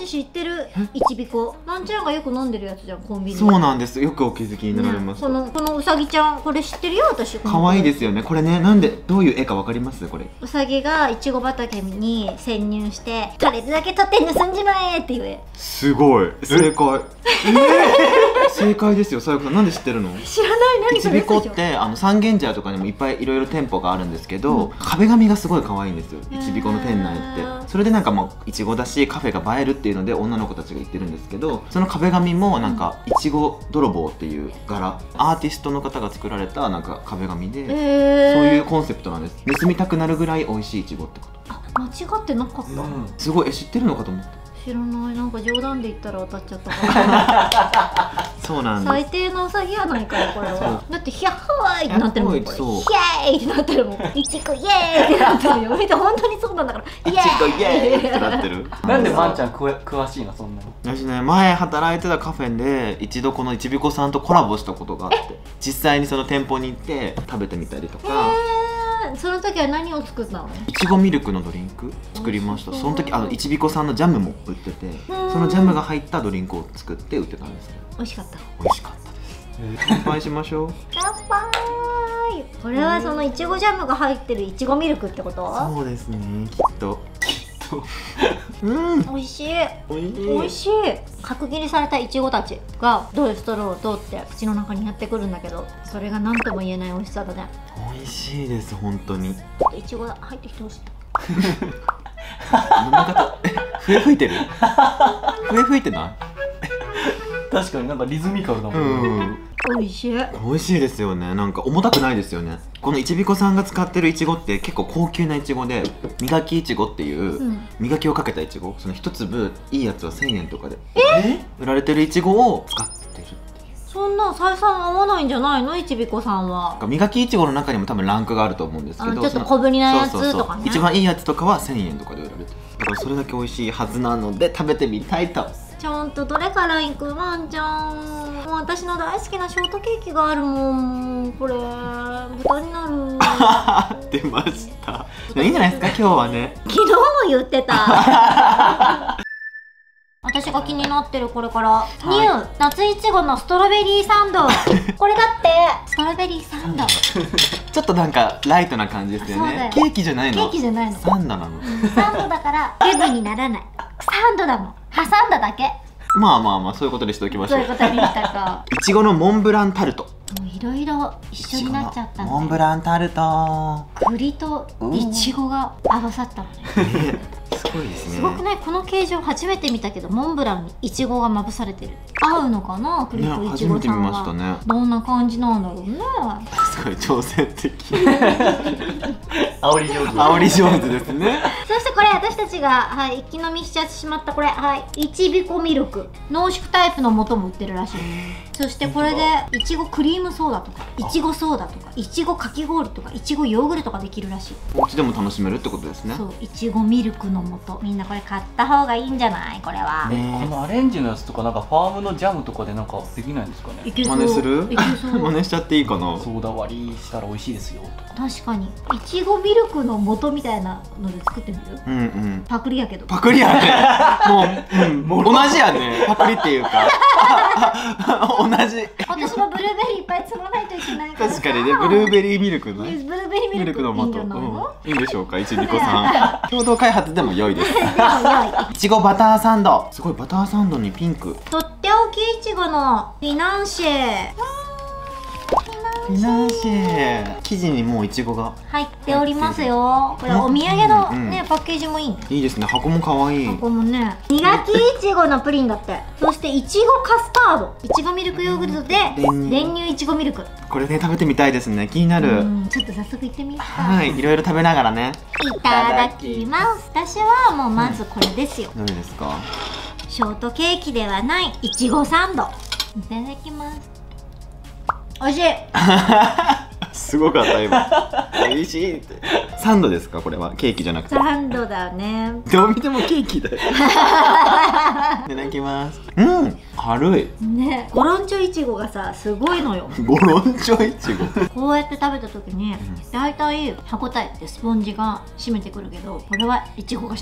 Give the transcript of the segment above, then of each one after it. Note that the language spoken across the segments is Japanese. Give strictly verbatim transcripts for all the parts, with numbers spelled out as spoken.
私知ってる。いちびこ。まんちゃんがよく飲んでるやつじゃん、コンビニ。 そうなんです。よくお気づきになられました。 このこのうさぎちゃん、これ知ってるよ私。 可愛いですよね。これね、なんでどういう絵かわかります？これ。 うさぎがいちご畑に潜入して取れるだけ取って盗んじまえっていう絵。 すごい。正解。正解ですよ。さよこさん、なんで知ってるの？ 知らない。何それ？ いちびこってあの三軒茶屋とかにもいっぱいいろいろ店舗があるんですけど、うん、壁紙がすごい可愛いんですよ。いちびこの店内って。それでなんかもういちごだしカフェが映えるっていうので女の子たちが言ってるんですけど、その壁紙もなんかいちご泥棒っていう柄、アーティストの方が作られたなんか壁紙で、えー、そういうコンセプトなんです。盗みたくなるぐらい美味しいいちごってこと。 あ、間違ってなかった。うん、 すごい。え、知ってるのかと思った。 知らない。なんか冗談で言ったら当たっちゃったからそうなんです。 最低なウサギやないかよこれは。だってヒャッハーイってなってるもん。ヒャーイってなってるもん。イチゴイエーイってなってるよ。見て本当にそうなんだから。 イチゴイエーイってなってる。 なんでまんちゃんくわ詳しいのそんなの？ 私ね、前働いてたカフェで一度このいちびこさんとコラボしたことがあって、実際にその店舗に行って食べてみたりとか。 その時は何を作ったの？ いちごミルクのドリンク作りました。その時あのいちびこさんのジャムも売ってて、そのジャムが入ったドリンクを作って売ってたんですね。 美味しかった。 美味しかったです。乾杯しましょう。 乾杯。これはそのいちごジャムが入ってるいちごミルクってこと？ そうですね、きっと。うん、 美味しい。美味しい。角切りされたいちごたちがどういうストローを通って口の中にやってくるんだけど、それが何とも言えない美味しさだね。 美味しいです、本当に。 いちご入ってきてほしい。 飲み方、え、笛吹いてる？笛吹いてない？ 確かになんかリズミカルだもんね。 美味しい。 美味しいですよね。なんか重たくないですよね。このいちびこさんが使ってるいちごって結構高級ないちごで、磨きいちごっていう、うん、磨きをかけたいちご、その一粒いいやつはせんえんとかで売られてるいちごを使ってるっていう。 そんな採算合わないんじゃないの？いちびこさんは。 磨きいちごの中にも多分ランクがあると思うんですけど、 ちょっと小ぶりなやつとかね。 一番いいやつとかはせんえんとかで売られてる。だからそれだけ美味しいはずなので食べてみたいと。 ちゃんとどれからいく？ワンちゃん、もう私の大好きなショートケーキがあるもん。これ豚になる。 出ました。いいんじゃないですか今日はね。 昨日も言ってた。私が気になってるこれから、はい、ニュー夏いちごのストロベリーサンド。これだってストロベリーサンド。 ちょっとなんかライトな感じですよね。ケーキじゃないの？ ケーキじゃないの。 サンドなの。 サンドだからデブにならない。サンドだもん。挟んだだけ。 まあまあまあ、そういうことにしておきましょう。 そういうことにしたか。 いちごのモンブランタルト。 もういろいろ一緒になっちゃったんで。 モンブランタルト。 栗といちごが合わさったのね。 すごいですね。 すごくない？この形状初めて見たけど、モンブランにいちごがまぶされてる。合うのかな？栗といちごさんは。初めて見ましたね。どんな感じなんだろうね。 すごい挑戦的。 煽り上手。 煽り上手ですね。 そしてこれ私たちが、はい、一気飲みしちゃってしまったこれ、はい、いちびこミルク濃縮タイプの素も売ってるらしい。そしてこれでいちごクリームソーダとかいちごソーダとかいちごかき氷とかいちごヨーグルトができるらしい。 お家でも楽しめるってことですね。 そう、いちごミルクの素、みんなこれ買った方がいいんじゃない？これは、 ね、このアレンジのやつとかなんかファームのジャムとかでなんかできないんですかね？ いけそう。 真似する？ いけそう。 真似しちゃっていいかな。 ソーダ割りしたら美味しいですよとか。 確かにいちごミルクの素みたいなので作ってみる？ うんうん。 パクリやけど。 パクリやね。もう、うん、同じやね。パクリっていうか同じ。 私もブルーベリーいっぱい積まないといけないから。 確かにね、ブルーベリーミルクのね。 ブルーベリーミルクの素。 いいんでしょうか、いちびこさん。共同開発でも良いです。いちごバターサンド。すごい、バターサンドにピンク。 とっておきいちごのフィナンシェ。 フィナンシェ。生地にもういちごが入っておりますよ。これお土産のねパッケージもいい。 いいですね。箱も可愛い。 箱もね。磨きいちごのプリンだって。そしていちごカスタード、いちごミルクヨーグルトで練乳いちごミルク。 これね食べてみたいですね。気になる。 ちょっと早速行ってみようか。 はい、いろいろ食べながらね。 いただきます。私はもうまずこれですよ。 どれですか？ ショートケーキではないいちごサンド。いただきます。美味しい。 すごかった今。美味しいって。サンドですか？これはケーキじゃなくて。 サンドだね。 どう見てもケーキだよ。いただきます。うん、軽い。 ね、ゴロンチョイチゴがさ、すごいのよ。 ゴロンチョイチゴ。 こうやって食べた時に、だいたい歯ごたえってスポンジが締めてくるけど、これはいちごが締めてくる。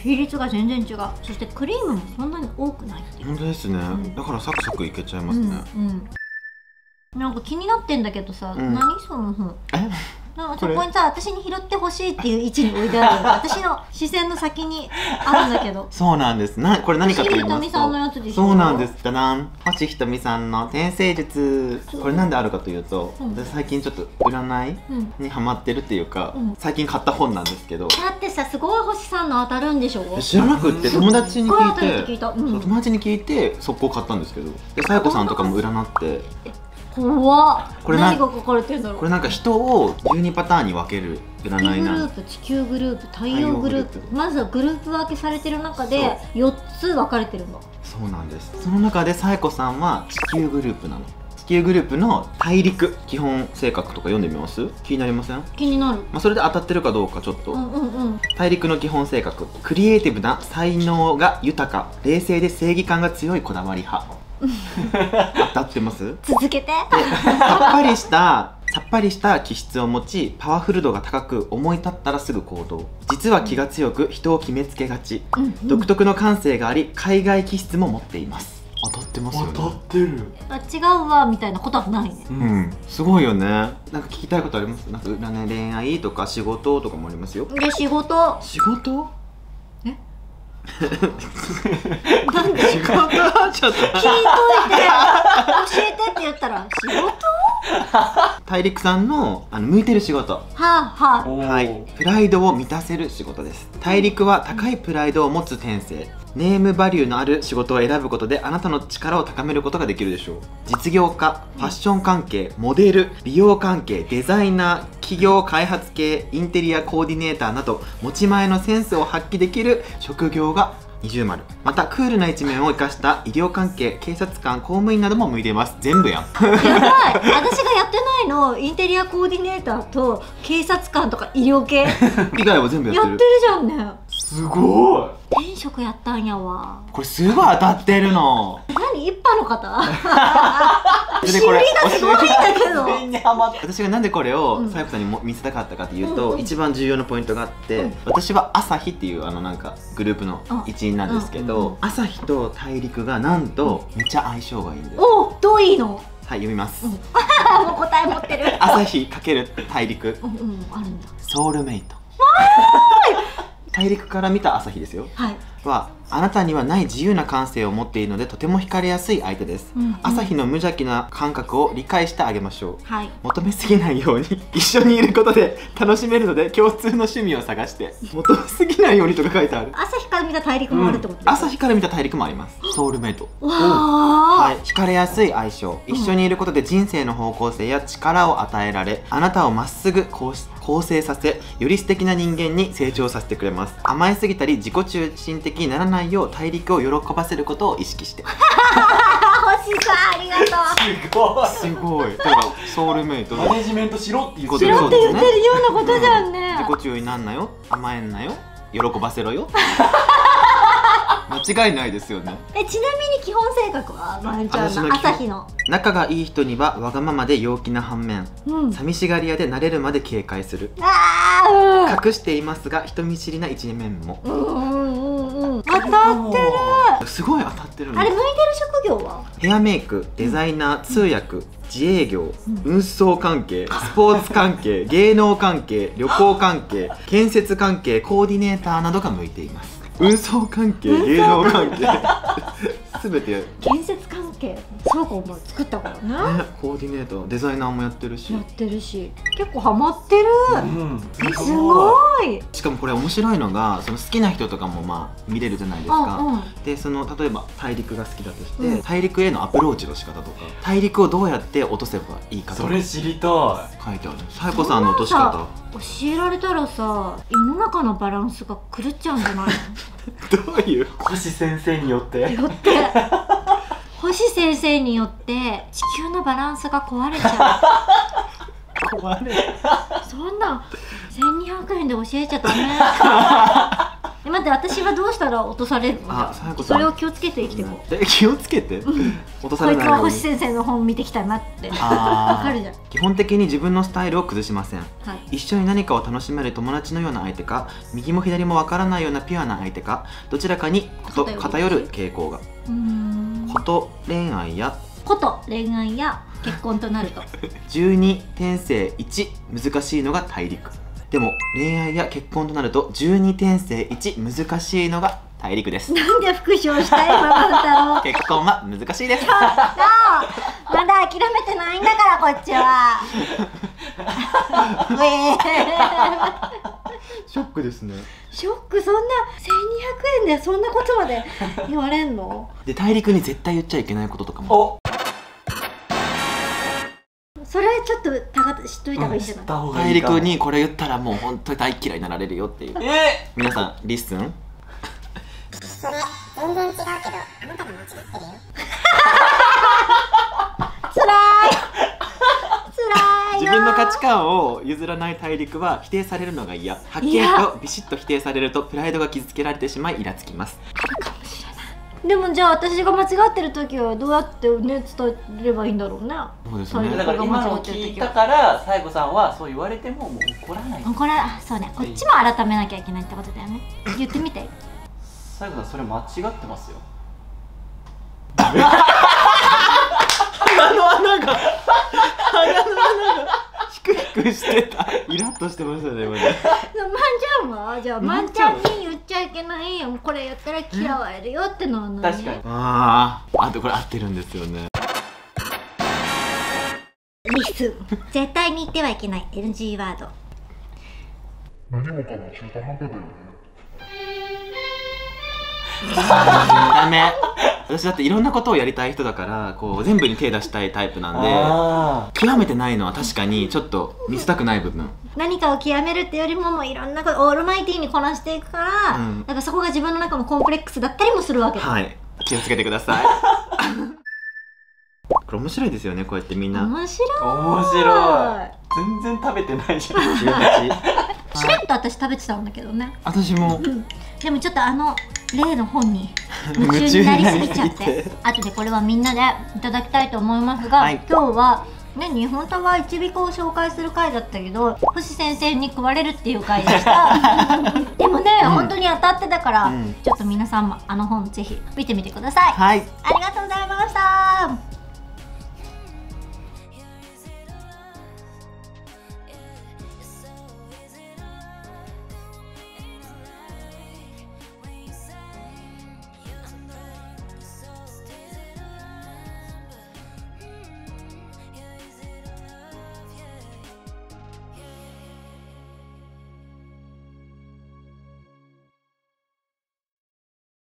比率が全然違う。そしてクリームもそんなに多くないっていう。 本当ですね、 んだからサクサクいけちゃいますね。 うんうんなんか気になってんだけどさ、 うん何その本。 えなんかそこにさ、私に拾ってほしいっていう位置に置いてある私の視線の先にあるんだけどそうなんです。なこれ何かと言いますと、 星ひとみさんのやつでしょ。 そうなんです。じゃだん、星ひとみさんの転生術。これなんであるかというと、 うん私最近ちょっと占いうんにハマってるっていうか、 うん最近買った本なんですけど、 だってさ、すごい星さんの当たるんでしょ。 知らなくって友達にすっごい当聞いてたるって聞いた。うんそう友達に聞いて速攻買ったんですけど、でさやこさんとかも占って怖っ。 これな何が書かれてんだろう。 これなんか人をじゅうにパターンに分ける占月グルいなんープ、地球グループ、太陽グループ、 太陽グループまずはグループ分けされてる中でよっつ分かれてるの。 そうなんです。その中でさやこさんは地球グループなの。地球グループの大陸基本性格とか読んでみます？気になりません？ 気になる。 まあ、それで当たってるかどうかちょっと、 うんうんうん大陸の基本性格、クリエイティブな才能が豊か、冷静で正義感が強いこだわり派当たってます？ 続けてさっぱりしたさっぱりした気質を持ち、パワフル度が高く、思い立ったらすぐ行動。実は気が強く人を決めつけがち、 うんうん独特の感性があり、海外気質も持っています。当たってますよね。 当たってる。 あ違うわみたいなことはないね。 ううん、すごいよね。なんか聞きたいことあります？なんか占い、恋愛とか仕事とかもありますよ。 で仕事仕事？ えなんで仕事ちょっと聞いといて教えてって言ったら仕事大陸さんのあの向いてる仕事、 はあはあおーはい、プライドを満たせる仕事です。大陸は高いプライドを持つ天性。ネームバリューのある仕事を選ぶことであなたの力を高めることができるでしょう。実業家、ファッション関係、モデル、美容関係、デザイナー、企業開発系、インテリアコーディネーターなど持ち前のセンスを発揮できる職業が二重丸。またクールな一面を生かした医療関係、警察官、公務員なども向いています。全部やんやばい私がやってないのインテリアコーディネーターと警察官とか医療系やって以外は全部やってる。 るじゃんね。 すごい。 転職やったんやわ。 これすごい当たってるの。 何一般の方でこれすごいんだけど全員にハマって。 私がなんでこれをうんさやこさんにも見せたかったかというと、 うんうん一番重要なポイントがあって、 うん私は朝日っていうあのなんかグループの一員なんですけど、 うんうんうん朝日と大陸がなんとめっちゃ相性がいいんです。 おどういいの。 はい、読みます、 うんもう答え持ってる朝日×大陸、 うんうんあるんだ。 ソウルメイト。大陸から見た朝日ですよはいは、あなたにはない自由な感性を持っているのでとても惹かれやすい相手です、 うんうん朝日の無邪気な感覚を理解してあげましょう。 はい求めすぎないように一緒にいることで楽しめるので共通の趣味を探して求めすぎないようにとか書いてある。 朝日から見た大陸もあるってことですか。 朝日から見た大陸もあります。ソウルメイト。 わあ、 はい、惹かれやすい相性。一緒にいることで人生の方向性や力を与えられ、あなたをまっすぐ構構成させ、より素敵な人間に成長させてくれます。甘えすぎたり自己中心的にならないよう大陸を喜ばせることを意識して。 星さんありがとう。 すごい。 すごい。だからソウルメイト。 マネジメントしろって言ってしろる。 しろって言ってるようなことじゃんね。 自己中になんなよ、甘えんなよ、喜ばせろよ。間違いないですよね。 えちなみに基本性格はまるちゃんの私の基本朝日の。 仲がいい人にはわがままで陽気な反面、 うん。 寂しがり屋で慣れるまで警戒する。 ああ隠していますが人見知りな一面も。 うん。うんうんうんうん。当たってる。 すごい当たってるの。 あれ向いてる職業は？ ヘアメイク、デザイナー、通訳、自営業、運送関係、スポーツ関係、芸能関係、旅行関係、建設関係、コーディネーターなどが向いています。運送関係、芸能関係すべて、ね、 建設関係。そうかお前作ったからね。 コーディネーター、デザイナーもやってるしやってるし結構ハマってる。 うん。 えすごい。 しかもこれ面白いのがその好きな人とかもまあ見れるじゃないですか、 うんうんでその例えば大陸が好きだとして、 うん大陸へのアプローチの仕方とか大陸をどうやって落とせばいいかとかそれ知りたい。 書いてある。さやこさんの落とし方教えられたらさ世の中のバランスが狂っちゃうんじゃないの？ どういう星先生によって。 よって星先生によって地球のバランスが壊れちゃ壊れ。 う。そんなせんにひゃくえんで教えちゃダメ。 え、待って、私はどうしたら落とされるの？ あ、さやこさんそれを気をつけて生きていこう。 え、気をつけて落とさこいつはれないように。 星先生の本見てきたなってわあーかるじゃん。 基本的に自分のスタイルを崩しません。 はい。 一緒に何かを楽しめる友達のような相手か、右も左もわからないようなピュアな相手か、どちらかにこと偏る偏る傾向が。 うーん。 こと恋愛やこと恋愛や結婚となるとじゅうに転生いち難しいのが大陸。でも恋愛や結婚となるとじゅうに転生いち難しいのが大陸です。 なんで復唱したいママ太郎。 結婚は難しいです。 なあ、まだ諦めてないんだからこっちは。ウェーショックですね。 ショック。そんなせんにひゃくえんでそんなことまで言われんの？ で大陸に絶対言っちゃいけないこととかも。 お、 それちょっとたか知っといた方がいいんじゃない？ 大陸にこれ言ったらもう本当に大嫌いになられるよっていう。 え皆さんリッスン。 それ全然違うけど、あなたが間違ってるよ。 つらいつらい自分の価値観を譲らない大陸は否定されるのが嫌。はっきりとビシッと否定されるとプライドが傷つけられてしまいイラつきます。 でもじゃあ私が間違ってる時はどうやってね伝えればいいんだろうね。 そうですね。 だから今の聞いたからさやこさんはそう言われてももう怒らない。 これそうね、こっちも改めなきゃいけないってことだよね。言ってみて。 さやこさんそれ間違ってますよ。 鼻の穴が鼻の穴がヒクヒクしてた。イラッとしてましたね今ね。 まんちゃんはじゃあまんちゃんに言っちゃいけないよ、これ言ったら嫌われるよってのは何？ 確かに。 ああ、あとこれ合ってるんですよね。 リス絶対に言ってはいけない エヌジー ワード。 何もかも中途半端だよね。 ダメ。私だっていろんなことをやりたい人だからこう全部に手出したいタイプなんあで、極めてないのは確かにちょっと見せたくない部分。 何かを極めるってよりももういろんなことオールマイティーにこなしていくから、 うんだからそこが自分の中のコンプレックスだったりもするわけだ。 はい、気をつけてください。これ面白いですよね、こうやってみんな。 面白い。 面白い。全然食べてないじゃん。 自分たちしれっと私食べてたんだけどね。 私もでもちょっとあの例の本に夢中になりすぎちゃって後でこれはみんなでいただきたいと思いますが、はい、今日はね、日本タワーいちびこを紹介する回だったけど星先生に食われるっていう回でしたでもね、うん、本当に当たってたから、うん、ちょっと皆さんもあの本ぜひ見てみてください。 はい、 ありがとうございました。